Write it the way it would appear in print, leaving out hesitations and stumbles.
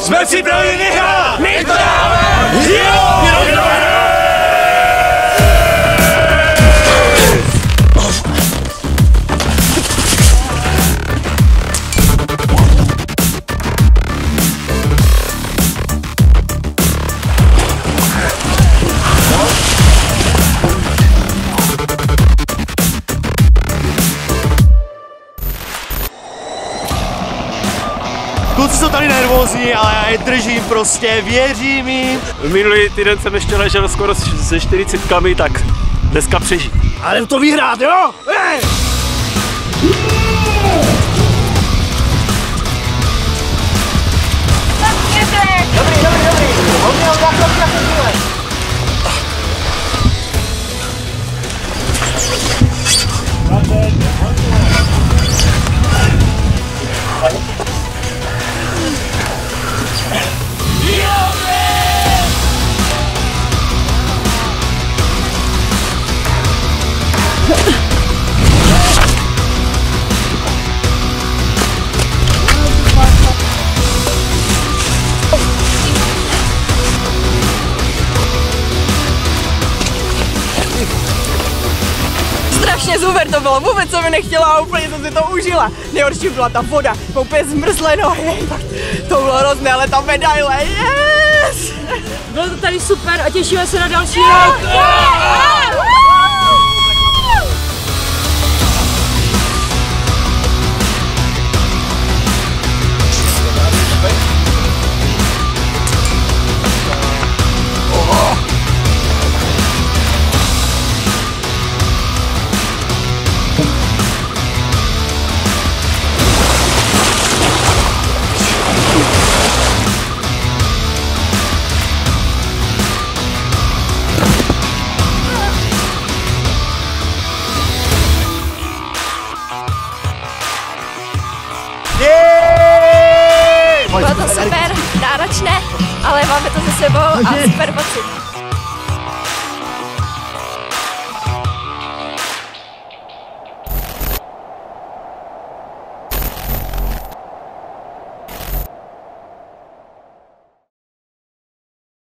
Jsme připraveni vyhrát! My to dáme! Jo! Kluci jsou tady nervózní, ale já je držím prostě, věřím jim. Minulý týden jsem ještě ležel skoro se 40, tak dneska přežít. Ale to vyhrát, jo? Strašně super to bylo, vůbec jsem mi nechtěla a úplně jsem si to užila. Nejhorší byla ta voda, úplně zmrzlé nohy, to bylo hrozné, ale ta medaile, yes! Bylo to tady super a těšíme se na další rok. Bylo to super, náročné, ale máme to za sebou a super pocit.